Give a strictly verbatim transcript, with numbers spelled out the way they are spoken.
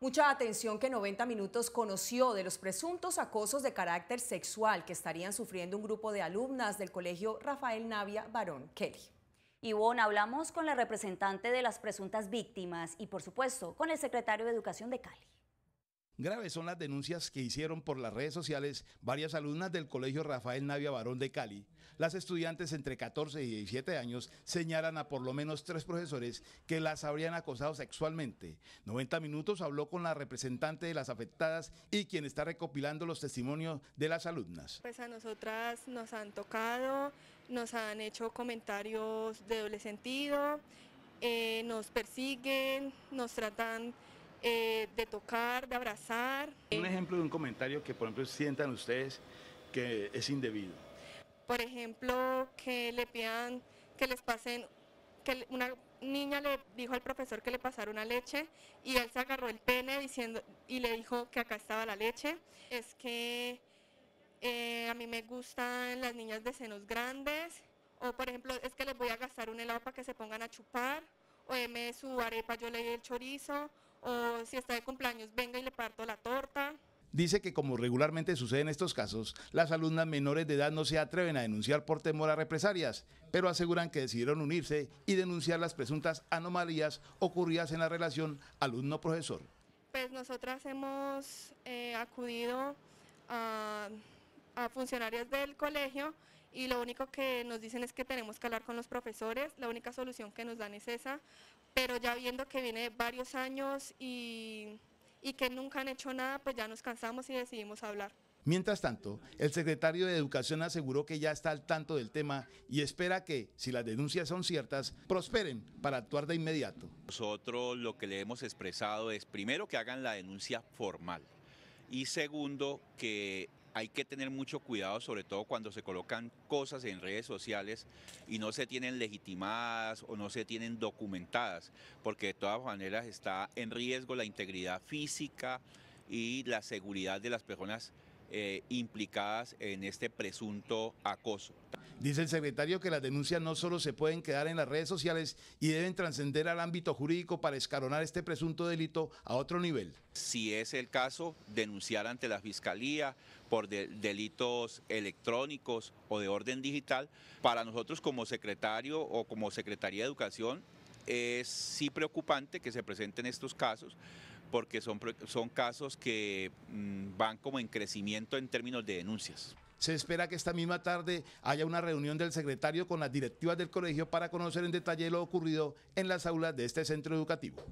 Mucha atención que noventa Minutos conoció de los presuntos acosos de carácter sexual que estarían sufriendo un grupo de alumnas del colegio Rafael Navia Barón Kelly. Ivonne, hablamos con la representante de las presuntas víctimas y, por supuesto, con el secretario de Educación de Cali. Graves son las denuncias que hicieron por las redes sociales varias alumnas del colegio Rafael Navia Barón de Cali. Las estudiantes entre catorce y diecisiete años señalan a por lo menos tres profesores que las habrían acosado sexualmente. noventa Minutos habló con la representante de las afectadas y quien está recopilando los testimonios de las alumnas. Pues a nosotras nos han tocado, nos han hecho comentarios de doble sentido, eh, nos persiguen, nos tratan Eh, de tocar, de abrazar. Un ejemplo de un comentario que, por ejemplo, sientan ustedes que es indebido. Por ejemplo, que le pidan que les pasen, que una niña le dijo al profesor que le pasara una leche y él se agarró el pene diciendo y le dijo que acá estaba la leche. Es que eh, a mí me gustan las niñas de senos grandes, o por ejemplo, es que les voy a gastar un helado para que se pongan a chupar, o deme su arepa, yo le doy el chorizo, o si está de cumpleaños, venga y le parto la torta. Dice que como regularmente sucede en estos casos, las alumnas menores de edad no se atreven a denunciar por temor a represalias, pero aseguran que decidieron unirse y denunciar las presuntas anomalías ocurridas en la relación alumno-profesor. Pues nosotras hemos eh, acudido a, a funcionarios del colegio y lo único que nos dicen es que tenemos que hablar con los profesores, la única solución que nos dan es esa, pero ya viendo que viene varios años y, y que nunca han hecho nada, pues ya nos cansamos y decidimos hablar. Mientras tanto, el secretario de Educación aseguró que ya está al tanto del tema y espera que, si las denuncias son ciertas, prosperen para actuar de inmediato. Nosotros lo que le hemos expresado es, primero, que hagan la denuncia formal y segundo, que hay que tener mucho cuidado, sobre todo cuando se colocan cosas en redes sociales y no se tienen legitimadas o no se tienen documentadas, porque de todas maneras está en riesgo la integridad física y la seguridad de las personas eh, implicadas en este presunto acoso. Dice el secretario que las denuncias no solo se pueden quedar en las redes sociales y deben trascender al ámbito jurídico para escalonar este presunto delito a otro nivel. Si es el caso, denunciar ante la Fiscalía por de, delitos electrónicos o de orden digital. Para nosotros como secretario o como Secretaría de Educación es sí preocupante que se presenten estos casos, porque son, son casos que mmm, van como en crecimiento en términos de denuncias. Se espera que esta misma tarde haya una reunión del secretario con las directivas del colegio para conocer en detalle lo ocurrido en las aulas de este centro educativo.